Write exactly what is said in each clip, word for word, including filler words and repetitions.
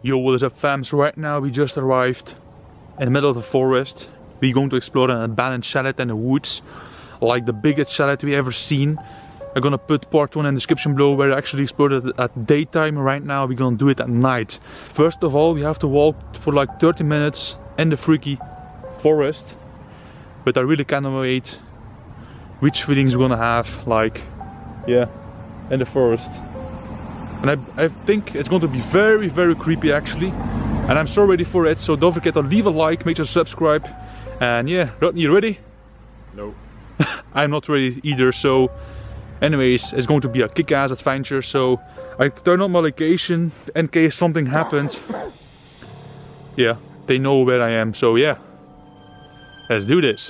Yo, what is up fams? Right now we just arrived in the middle of the forest. We're going to explore an abandoned chalet in the woods. Like the biggest chalet we ever seen. I'm gonna put part one in the description below where I actually explored it at daytime. Right now we're gonna do it at night. First of all, we have to walk for like thirty minutes in the freaky forest. But I really cannot wait which feelings we're gonna have, like, yeah, in the forest. And I, I think it's going to be very, very creepy actually. And I'm so ready for it, so don't forget to leave a like, make sure to subscribe. And yeah, Rodney, you ready? No. I'm not ready either, so anyways, it's going to be a kick-ass adventure. So I turn on my location in case something happens. Yeah, they know where I am, so yeah. Let's do this.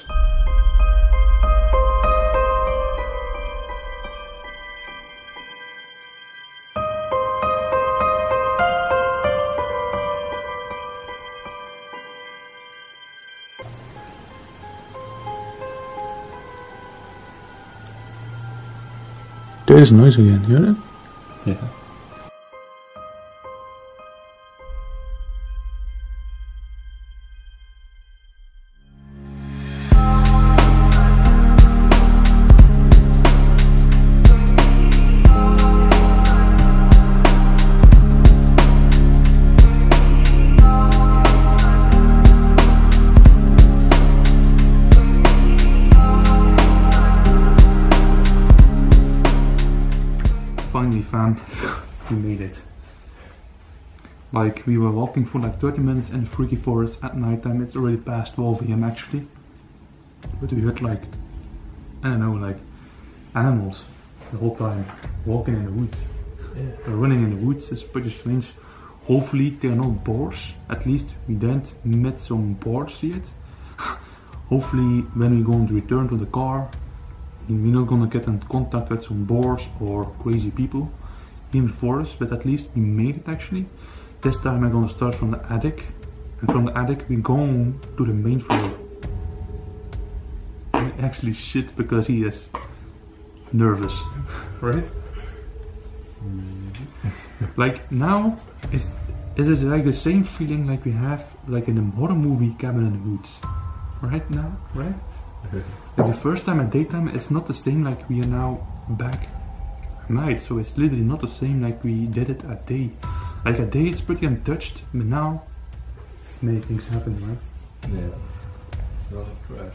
There is noise again, you hear it? Yeah. Finally fam, we made it. Like we were walking for like thirty minutes in the freaky forest at night time. It's already past twelve A M actually. But we heard like, I don't know, like animals the whole time walking in the woods. Yeah. They're running in the woods. It's pretty strange. Hopefully they're not boars. At least we didn't met some boars yet. Hopefully when we're going to return to the car, we're not gonna get in contact with some boars or crazy people in the forest, but at least we made it actually. This time I'm gonna start from the attic, and from the attic we're going to the main floor. I actually shit because he is nervous, right? Like now, it's, it is like the same feeling like we have like in a horror movie Cabin in the Woods. Right now, right? Like the first time at daytime, it's not the same like we are now back at night. So it's literally not the same like we did it at day. Like at day it's pretty untouched, but now many things happen, right? Yeah. It was crashed.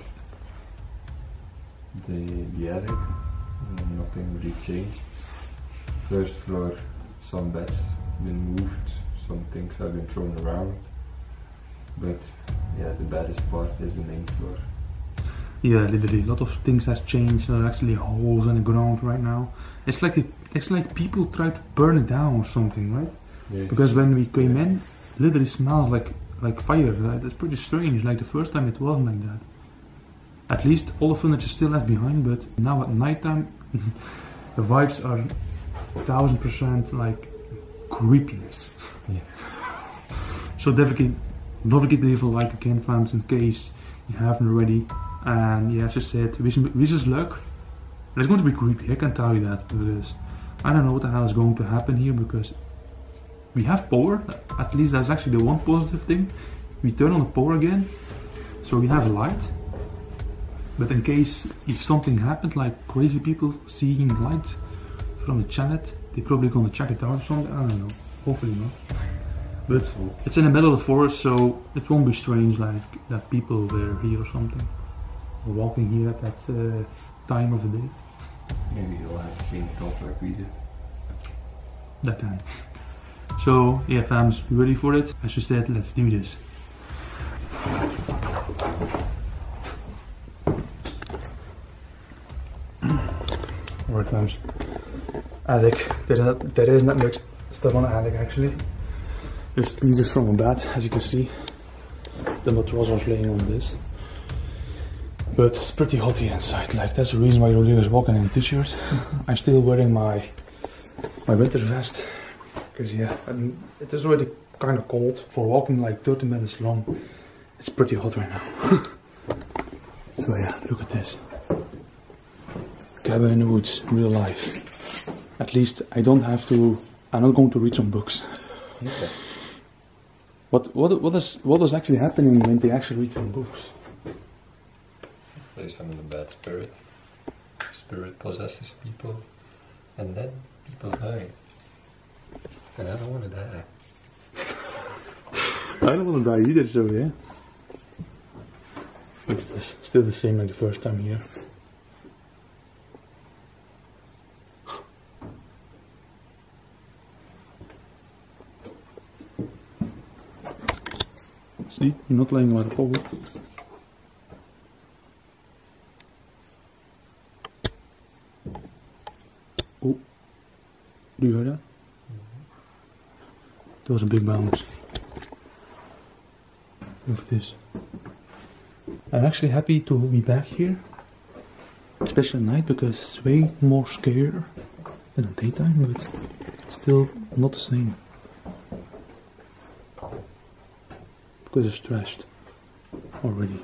The, the attic, nothing really changed. First floor, some beds been moved, some things have been thrown around. But yeah, the baddest part is the main floor. Yeah, literally, a lot of things has changed. There are actually holes in the ground right now. It's like the, it's like people try to burn it down or something, right? Yeah. Because when we came in, literally smells like like fire. Right? It's pretty strange. Like the first time it wasn't like that. At least all the furniture still left behind, but now at nighttime, the vibes are a thousand percent like creepiness. Yeah. So definitely, don't forget to leave a like again, fans, in case you haven't already. And yeah, as I said, wish, wish us luck. It's going to be creepy, I can tell you that, because I don't know what the hell is going to happen here, because we have power. At least that's actually the one positive thing. We turn on the power again, so we have light. But in case if something happened, like crazy people seeing light from the chalet, they're probably going to check it out or something. I don't know, hopefully not. But it's in the middle of the forest, so it won't be strange like that people were here or something. Or walking here at that uh, time of the day. Maybe you'll have the same thought like we did. That can. So yeah fams, you ready for it? As you said, let's do this. Alright fams. Attic. There, there is not much stuff on the attic actually. Just pieces from a bed, as you can see. The mattress was laying on this. But it's pretty hot here inside. Like that's the reason why Rodrigo is walking in a t-shirt. I'm still wearing my my winter vest. Because yeah, and it is already kind of cold. For walking like thirty minutes long, it's pretty hot right now. So yeah, look at this. Cabin in the Woods, real life. At least I don't have to, I'm not going to read some books. Okay. What what what is what is actually happening when they actually read some books? They summon a bad spirit. Spirit possesses people, and then people die. And I don't want to die. I don't want to die either, so yeah. But it's still the same like the first time here. See, you're not laying by the pole. Oh, do you hear that? Mm-hmm. That was a big bounce. Look at this. I'm actually happy to be back here, especially at night, because it's way more scarier than at daytime, but still not the same. Because it's trashed already.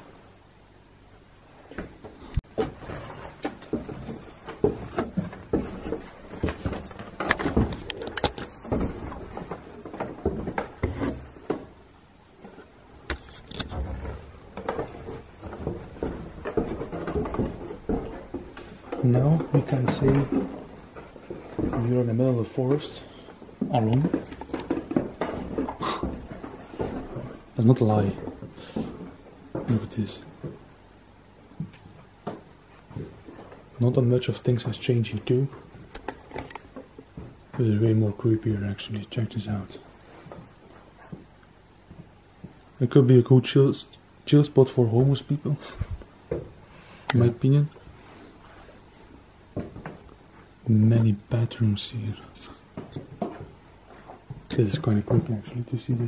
Now we can say we are in the middle of the forest alone. That's not a lie. Look at this. Not that much of things has changed here too. But it's way more creepier actually. Check this out. It could be a cool chill, chill spot for homeless people, in my opinion. Many bathrooms here. This is kind of creepy actually to see this.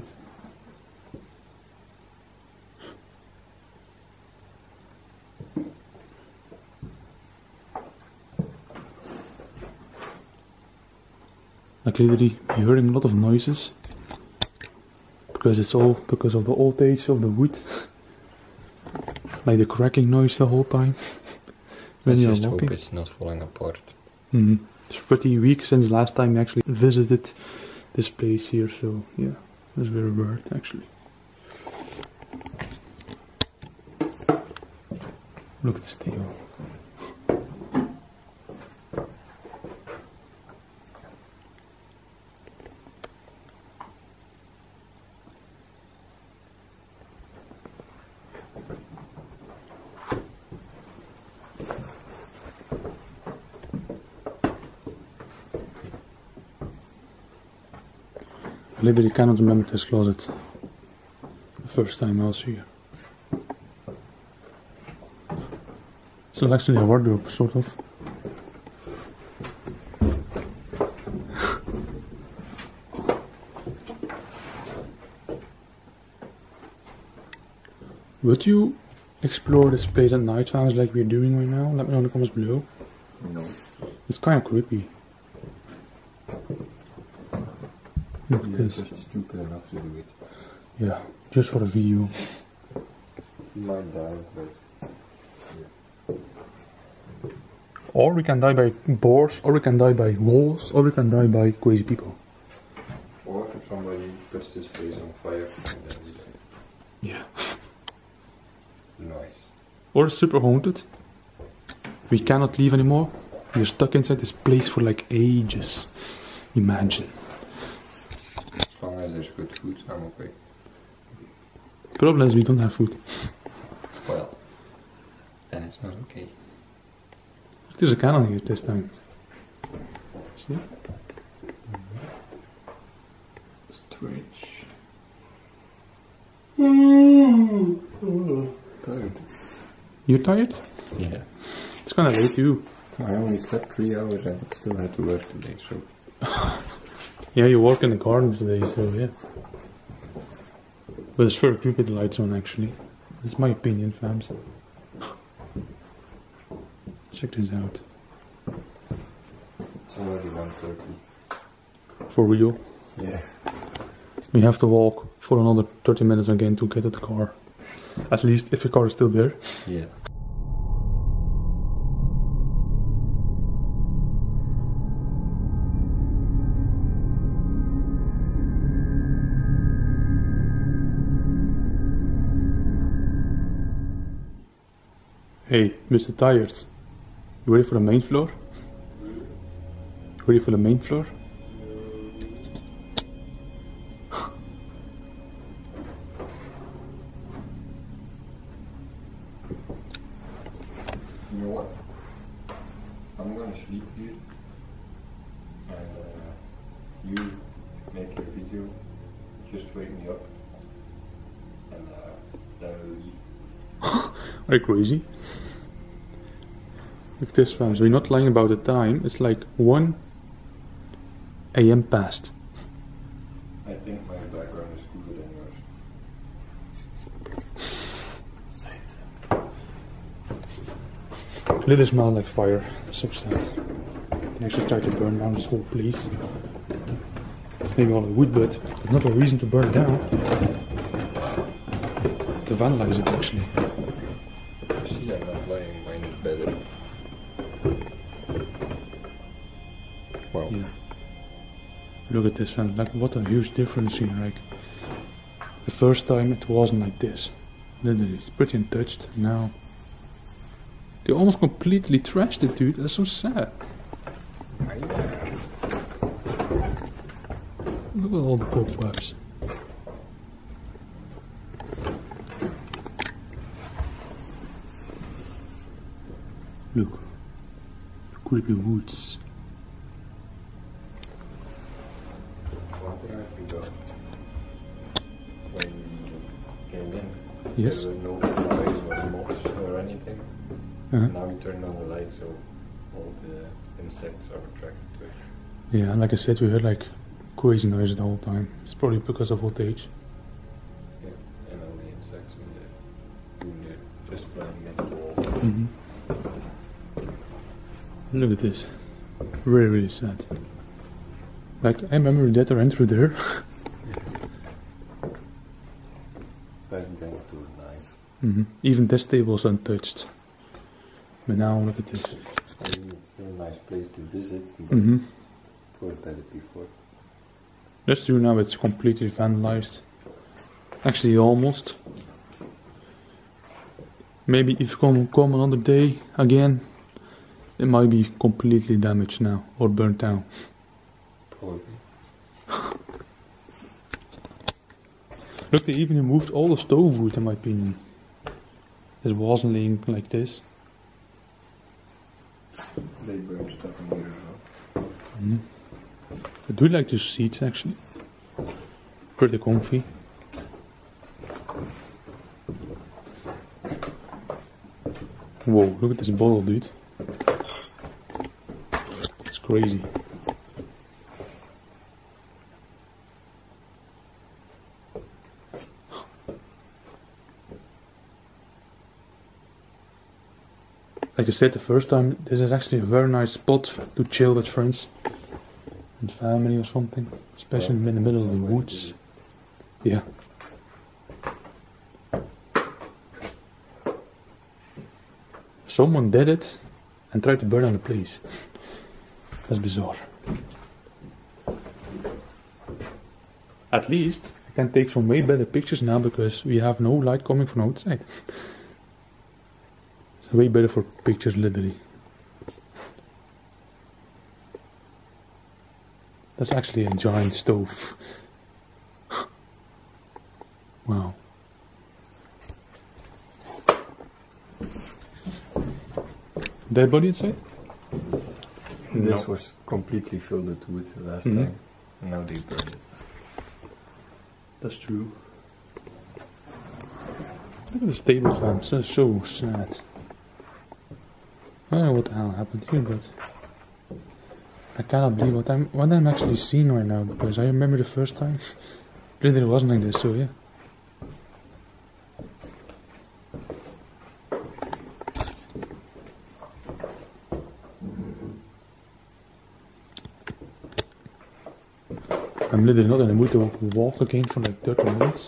Like literally, you're hearing a lot of noises because it's all because of the old age of the wood. Like the cracking noise the whole time when Let's you're just walking. hope it's not falling apart. Mm-hmm. It's pretty weak since last time we actually visited this place here, so yeah, it's very weird actually. Look at this table. I literally cannot remember this closet the first time I was here. It's not actually a wardrobe, sort of. Would you explore this place at night times like we're doing right now? Let me know in the comments below. No. It's kind of creepy. Look at You're this. just stupid enough to do it. Yeah, just for the video. You might die, but Or we can die by boars, or we can die by wolves, or we can die by crazy people. or if somebody puts this place on fire and then we die. Yeah. Nice. Or it's super haunted. We cannot leave anymore. We're stuck inside this place for like ages. Imagine. As long as there's good food, I'm okay. Problem is we don't have food. Well, then it's not okay. There's a cannon here this time. See? Mm-hmm. Strange. Tired. You're tired? Yeah. It's kind of late too. I only slept three hours and still had to work today, so. Yeah, you walk in the garden today, so yeah. But it's very creepy the lights on actually. That's my opinion, fams. Check this out. It's already one thirty. For real. Yeah. We have to walk for another thirty minutes again to get to the car. At least if the car is still there. Yeah. Hey, Mister Tired. You ready for the main floor? Ready for the main floor? You know what? I'm gonna sleep here and uh, you make your video, just wake me up and uh, then we'll leave. Are you crazy? Look at this, fam. So we're not lying about the time. It's like one A M past. I think my background is cooler than yours. Literally smell like fire. So sad. They actually tried to burn down this whole place. It's maybe all the wood, but there's not a reason to burn it down. To vandalize it, actually. You see, I'm not lying, mine is better. Wow. Yeah. Look at this, fam. Like, what a huge difference here. Like, the first time it wasn't like this. Literally, it's pretty untouched. Now, they almost completely trashed it, dude. That's so sad. Look at all the cobwebs. Look, the creepy woods. One thing I forgot. When we came in, Yes. there were no flies or moths or anything. Uh-huh. Now we turned on the light so all the insects are attracted to it. Yeah, and like I said, we heard like crazy noises the whole time. It's probably because of old age. Yeah, and all the insects in the room there just flying against the wall. Mm-hmm. Look at this. Really, really sad. Like, I remember that I ran through there. Back then it was nice. Mm-hmm. Even this table is untouched. But now, look at this. I mean, it's still a nice place to visit, but Mm-hmm. it was better before. That's true, now it's completely vandalized. Actually, almost. Maybe if you come, come another day again, it might be completely damaged now, or burnt down. Probably. Look, they even removed all the stove wood, in my opinion. It wasn't laying like this. They burned stuff in here as well. Mm-hmm. I do like these seats, actually. Pretty comfy. Whoa, look at this bottle, dude. It's crazy. Like I said the first time, this is actually a very nice spot to chill with friends and family or something, especially in the middle of the woods. Yeah. Someone did it and tried to burn down the place. That's bizarre. At least I can take some way better pictures now because we have no light coming from outside. It's way better for pictures, literally. That's actually a giant stove. Wow. Dead body inside? This No. was completely filled with wood the last Mhm. time, and now they burned it. That's true. Look at this table, fam. So, so sad. I don't know what the hell happened here, but I cannot believe what I'm what I'm actually seeing right now because I remember the first time. Really, it wasn't like this, so yeah. I'm literally not in the mood to walk again for like thirty minutes.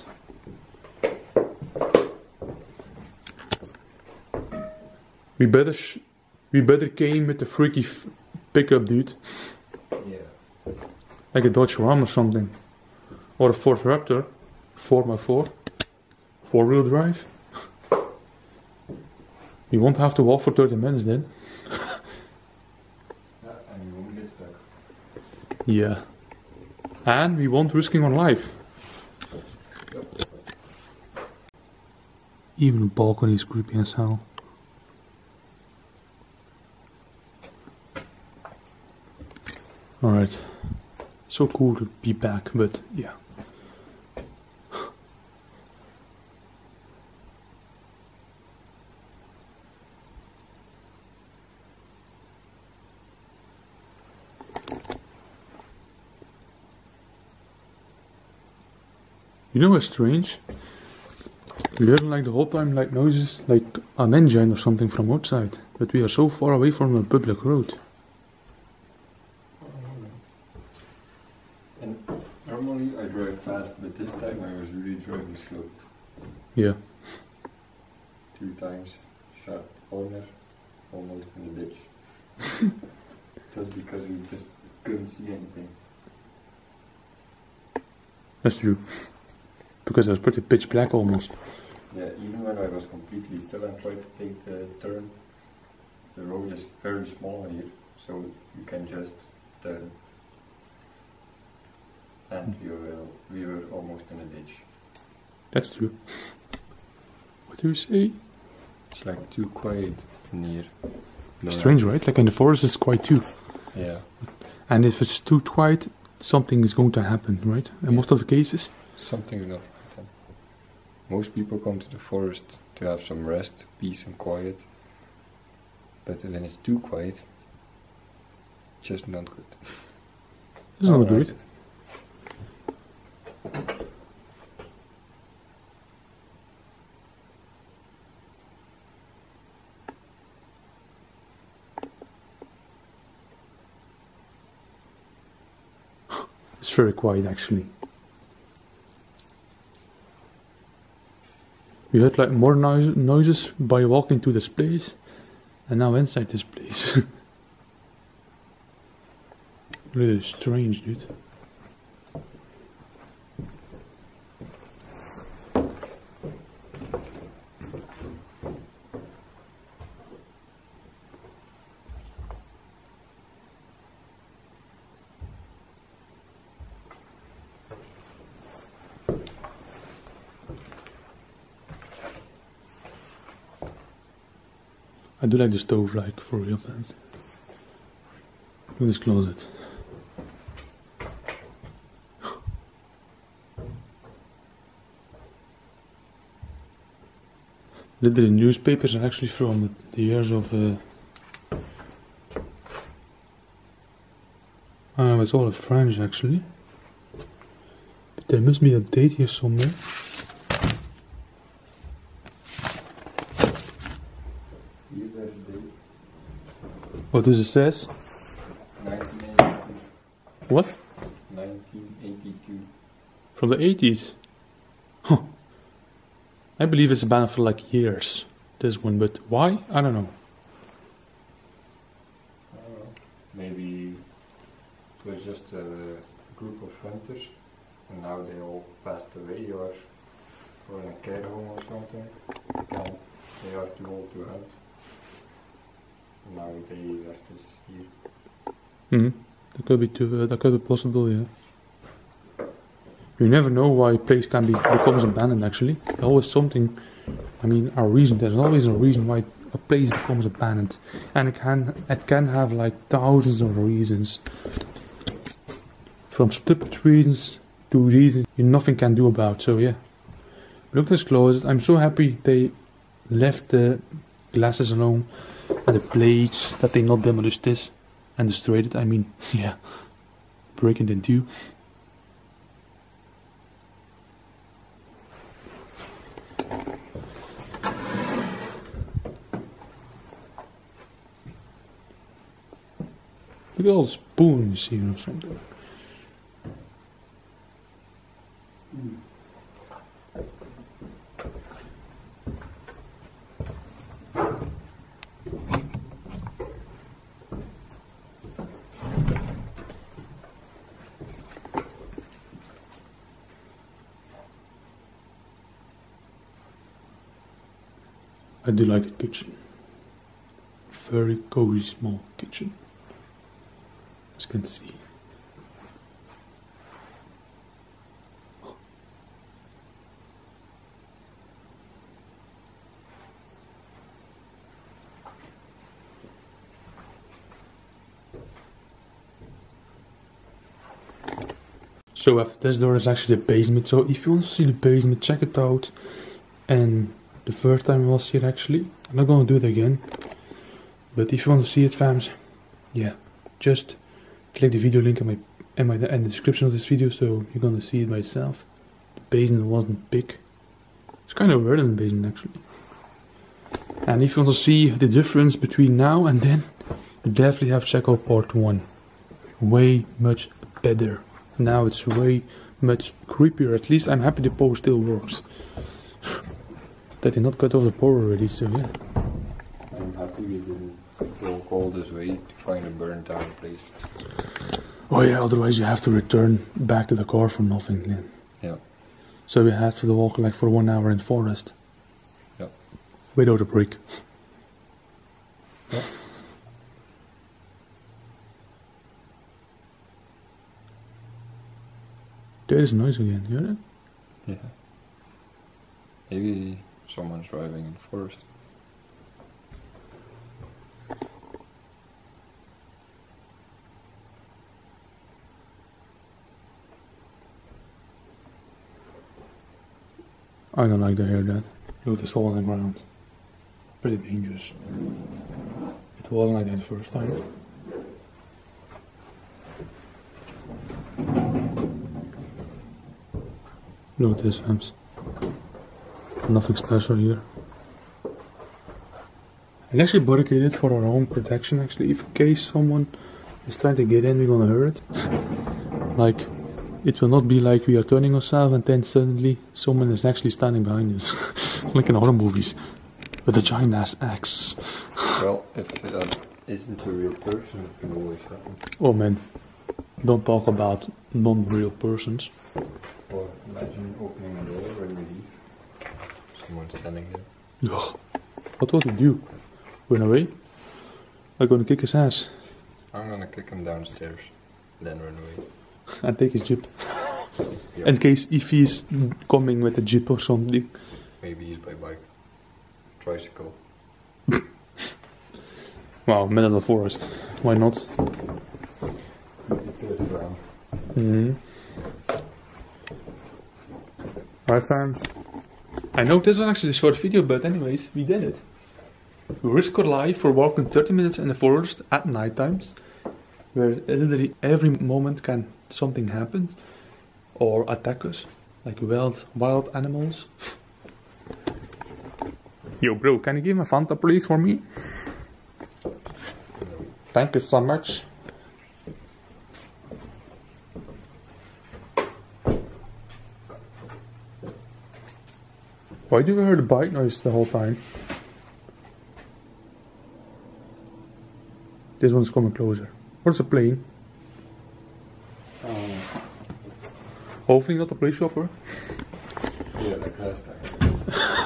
We better, sh we better came with the freaky f pickup, dude. Yeah. Like a Dodge Ram or something, or a Ford Raptor, four by four, four wheel drive. We won't have to walk for thirty minutes then. Yeah, and you won't get stuck. Yeah. And we won't risking our life. Yep. Even the balcony is creepy as hell. Alright. So cool to be back, but yeah. You know what's strange? We heard like the whole time like noises like an engine or something from outside, but we are so far away from a public road. And normally I drive fast, but this time I was really driving slow. Yeah. Two times, sharp corner, almost in the ditch. Just because we just couldn't see anything. That's true. Because it was pretty pitch black almost. Yeah, even when I was completely still and tried to take the turn, the road is very small here, so you can just turn. And we were, we were almost in a ditch. That's true. What do you say? It's like too quiet in here. No, Strange, right? Like in the forest it's quiet too. Yeah. And if it's too quiet, something is going to happen, right? In most of the cases. Something will happen. Most people come to the forest to have some rest, peace and quiet. But when it's too quiet, just not good. It's not Alright. good. It's very quiet actually. We heard like more noise, noises by walking to this place, and now inside this place. Really strange, dude. I do like the stove, like, for real, man. Look at this closet. Literally, newspapers are actually from the, the years of... Uh, oh, it's all in French, actually. But there must be a date here somewhere. What does it says? nineteen eighty-two. What? nineteen eighty-two. From the eighties? Huh. I believe it's banned for like years, this one, but why? I don't know. I don't know. Maybe it was just a group of hunters and now they all passed away or, or in a care home or something. And they are too old to hunt. Now they left us here. Mm-hmm. That could be too, uh, that could be possible, yeah. You never know why a place can be becomes abandoned actually. There's always something, I mean, a reason, there's always a reason why a place becomes abandoned. And it can, it can have like thousands of reasons. From stupid reasons to reasons you nothing can do about, so yeah. Look at this closet, I'm so happy they left the glasses alone. And the plates, that they not demolished this and destroyed it, I mean, yeah, break it in two. Look at all the spoons here or something. Mm. I do like the kitchen. very cozy small kitchen, as you can see. So after this door is actually the basement, so if you want to see the basement, check it out. And the first time you will see it actually, I'm not gonna do it again. But if you want to see it, fams, yeah, just click the video link in my in my in the description of this video, so you're gonna see it by yourself. The basement wasn't big. It's kind of weird in the basement actually. And if you want to see the difference between now and then, you definitely have to check out part one. Way much better. Now it's way much creepier. At least I'm happy the power still works. That did not cut off the power already, so yeah. I'm happy we didn't walk all this way to find a burnt down place. Oh yeah, otherwise you have to return back to the car for nothing then. Yeah. So we had to walk like for one hour in the forest. Yeah. Without a break. Yeah. There is noise again, you hear that? Yeah. Maybe someone's driving in the forest. I don't like to hear that. Look, this hole in the ground. Pretty dangerous. It wasn't like that the first time. Look at this, fams. Nothing special here. It's actually barricaded for our own protection actually. If in case someone is trying to get in, we're gonna hear it. Like, it will not be like we are turning ourselves and then suddenly someone is actually standing behind us. Like in horror movies. With a giant ass axe. Well, if that isn't a real person, it can always happen. Oh man. Don't talk about non-real persons. Or imagine opening a door when we leave. Someone standing there. Ugh. What will we do? Run away? I'm gonna kick his ass. I'm gonna kick him downstairs, then run away. And take his jeep. Yep. In case if he's coming with a jeep or something. Maybe he's by bike. Tricycle. Wow, middle of the forest. Why not? Mm-hmm. Alright fans. I know this was actually a short video, but anyways, we did it. We risked our life for walking thirty minutes in the forest at night times, where literally every moment can something happen or attack us, like wild wild animals. Yo bro, can you give me a Fanta please for me? Thank you so much. Why do we hear the bike noise the whole time? This one's coming closer. What's a plane? Um, Hopefully not a police chopper. yeah, like last time.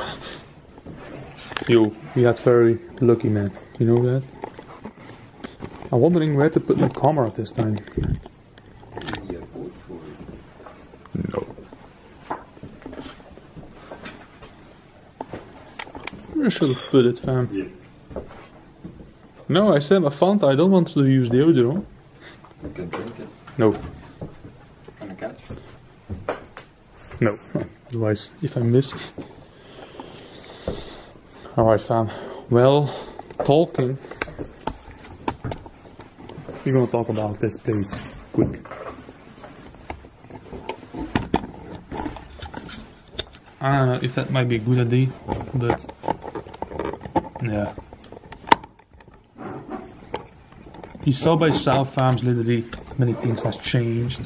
Yo, we had very lucky man. You know that? I'm wondering where to put my camera this time. Maybe a boat for it. No. Where should I put it, fam? Yeah. No, I said a Fanta. I don't want to use deodorant. You can drink it. No. Gonna catch? No. Otherwise, if I miss. Alright, fam. Well, talking. We're gonna talk about this place quick. I don't know if that might be a good idea, but yeah. You saw by South Farms literally many things has changed.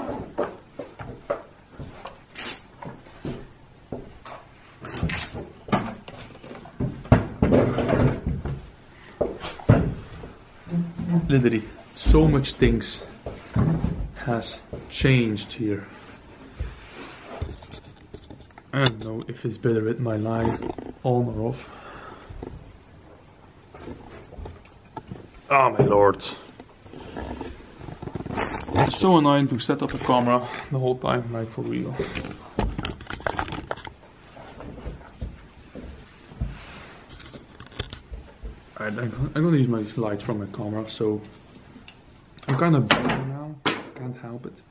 Literally, so much things has changed here. I don't know if it's better with my light on or off. Oh my lord. It's so annoying to set up a camera the whole time, like for real. Alright, I'm gonna use my lights from my camera, so I'm kind of bored now, can't help it.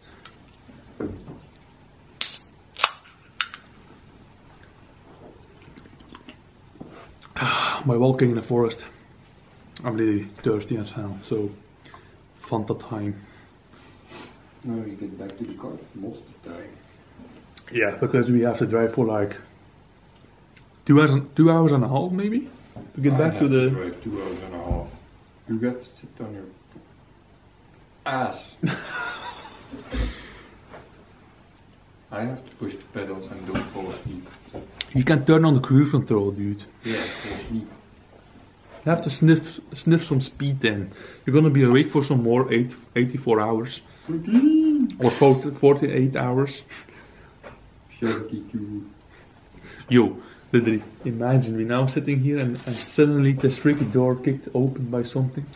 By walking in the forest, I'm really thirsty as hell, so Fanta time. Now you get back to the car most of the time. Yeah, because we have to drive for like two hours, two hours and a half maybe to get I back have to the. drive two hours and a half. You got to sit on your ass. I have to push the pedals and don't fall asleep. You can turn on the cruise control, dude. Yeah, fall asleep. You have to sniff sniff some speed then. You're gonna be awake for some more eight, eighty-four hours. Or forty, forty-eight hours. thirty-two. Yo, literally, imagine we now sitting here and, and suddenly this freaky door kicked open by something.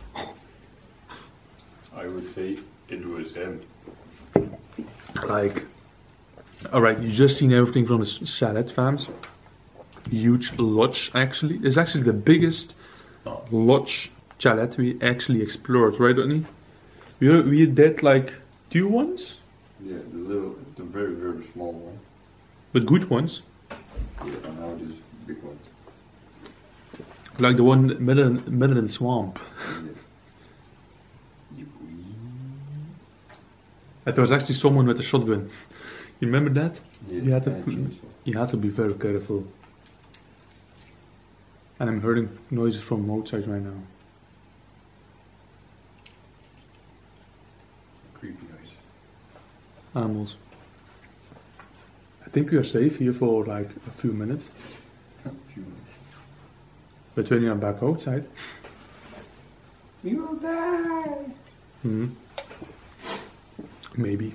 I would say it was him. Like, alright, you just seen everything from the chalet, fams. Huge lodge, actually. It's actually the biggest lodge chalet we actually explored, right, Rodney? We, we did like two ones, Yeah, the little, the very, very small one. but good ones. Yeah, and now this big one. Like the one middle, middle in the swamp. Yeah. And there was actually someone with a shotgun. You remember that? Yeah, You had to I put- think so. You had to be very careful. And I'm hearing noises from outside right now. Creepy noise. Animals. I think we are safe here for like a few minutes. Few minutes. But when you're back outside. We will die! Hmm. Maybe.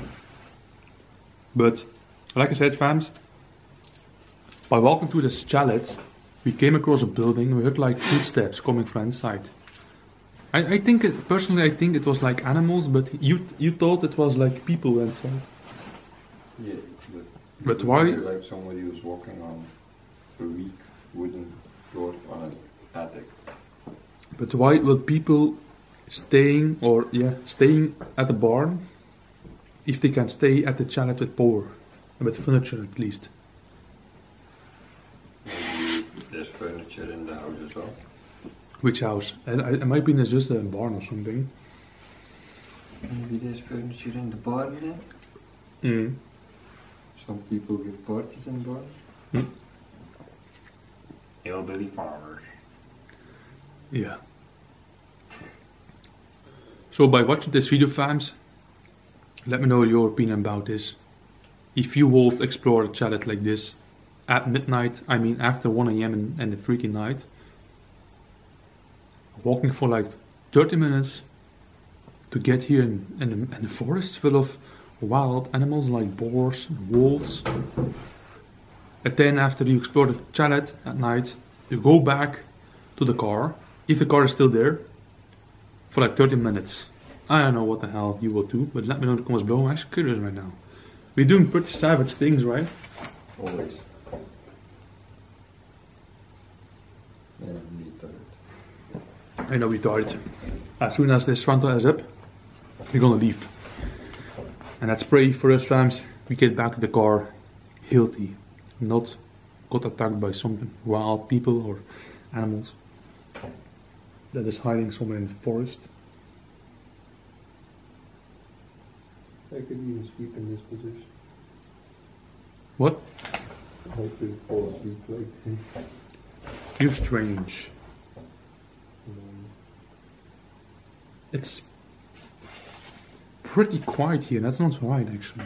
But, like I said, fams, by walking through this chalet, we came across a building. We heard like footsteps coming from inside. I, I think, it, personally, I think it was like animals, but you you thought it was like people inside. Yeah, but, But it why- looked like somebody was walking on a weak wooden floor on an attic. But why would people staying or yeah staying at the barn if they can stay at the chalet with power, with furniture at least? Maybe there's furniture in the house as well. Which house? It, it might be just a barn or something. Maybe there's furniture in the barn then? Mm. Some people give parties in barns. Hmm. Hillbilly farmers. Yeah. So by watching this video, fams, let me know your opinion about this. If you would explore a chalet like this at midnight, I mean after one a m in, in the freaking night, walking for like thirty minutes to get here in, in, the, in the forest full of wild animals like boars and wolves. And then after you explore the chalet at night, you go back to the car, if the car is still there, for like thirty minutes. I don't know what the hell you will do, but let me know in the comments below. I'm actually curious right now. We're doing pretty savage things, right? Always. Yeah, I'm retarded. I know we tired. As soon as this Fanta is up, we're gonna leave. And let's pray for us, fams. We get back to the car healthy, not got attacked by some wild people or animals that is hiding somewhere in the forest. I could even sleep in this position. What? I could fall asleep like him. You're strange. Um, It's pretty quiet here. That's not right, actually.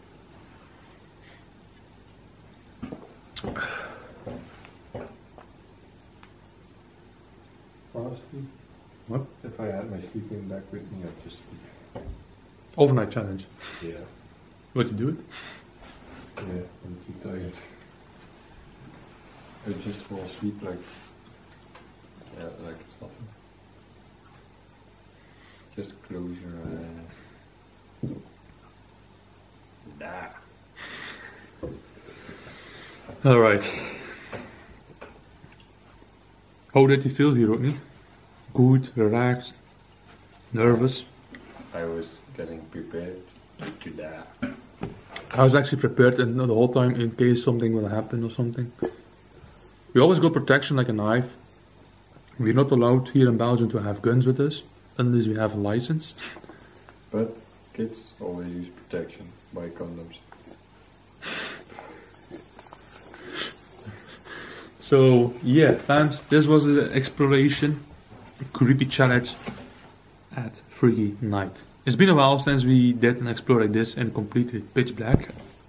honestly, What? if I had my sleeping bag with me, I'd just sleep. Overnight challenge. Yeah. What you do it? Yeah, I'm too tired. I just fall asleep like, yeah, like it's nothing. Just close your eyes. Nah. Alright. How did you feel here, Rodney? Good, relaxed, nervous? I was getting prepared to die. I was actually prepared and the whole time in case something will happen or something. We always got protection like a knife. We're not allowed here in Belgium to have guns with us unless we have a license. But kids always use protection, buy condoms. So yeah, fams, this was an exploration, a creepy challenge at Freaky Night. It's been a while since we did an explore like this and completely pitch black.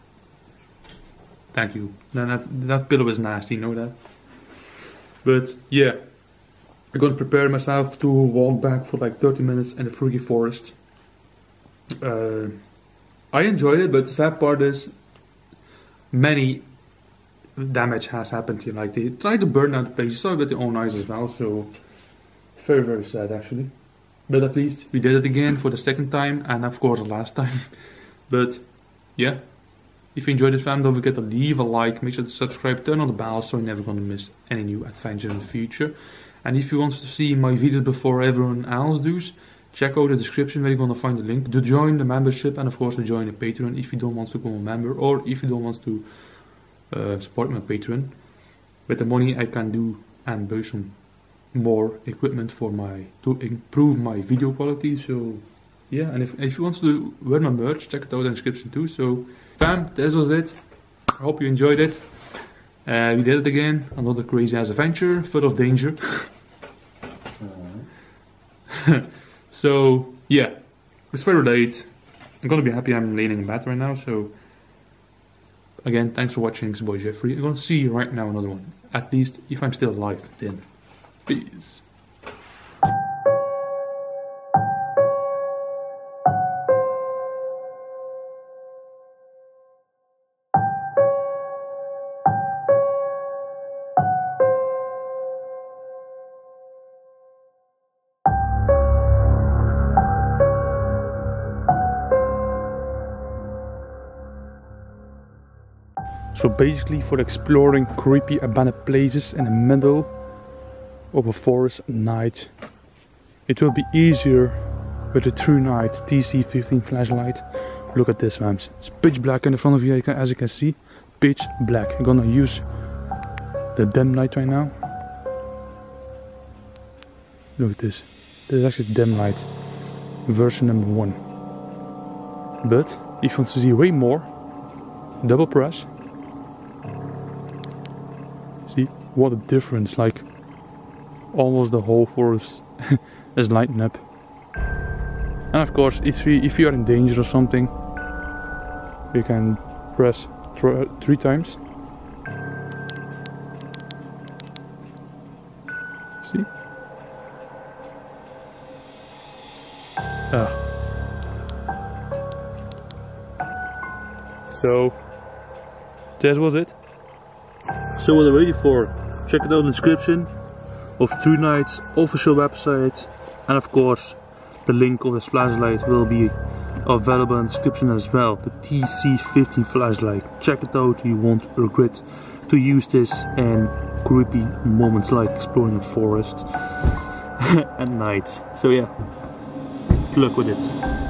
Thank you. That, that, that pillow is nasty, you know that? But yeah, I'm gonna prepare myself to walk back for like thirty minutes in the Freaky Forest. Uh, I enjoyed it, but the sad part is many damage has happened here. Like they tried to burn down the place, you saw it with their own eyes as well, so very very sad actually. But at least we did it again for the second time and of course the last time. But yeah, if you enjoyed this fam, don't forget to leave a like, make sure to subscribe, turn on the bell so you're never gonna miss any new adventure in the future. And if you want to see my videos before everyone else does, check out the description where you're gonna find the link to join the membership and of course to join the Patreon if you don't want to become a member or if you don't want to uh, support my Patreon. With the money I can do and buy some more equipment for my to improve my video quality. So yeah, and if, if you want to wear my merch, check it out in the description too. So fam, this was it. I hope you enjoyed it. Uh, we did it again, another crazy ass adventure, full of danger. So yeah, it's very late. I'm gonna be happy I'm laying in bed right now. So again, thanks for watching. It's boy Jeffrey. I'm gonna see you right now another one. At least if I'm still alive then. Peace. So basically for exploring creepy abandoned places in the middle of a forest at night, it will be easier with a True Night T C fifteen flashlight. Look at this fams, it's pitch black in the front of you as you can see, pitch black. I'm gonna use the dim light right now. Look at this, this is actually dim light, version number one. But if you want to see way more, double press. See what a difference, like almost the whole forest is lighting up. And of course if you, if you are in danger or something, you can press th three times. See? Ah. So that was it. So what are you waiting for? Check it out in the description of True Night's official website, and of course the link of this flashlight will be available in the description as well. The T C fifteen flashlight. Check it out, you won't regret to use this in creepy moments like exploring a forest at night. So yeah, good luck with it.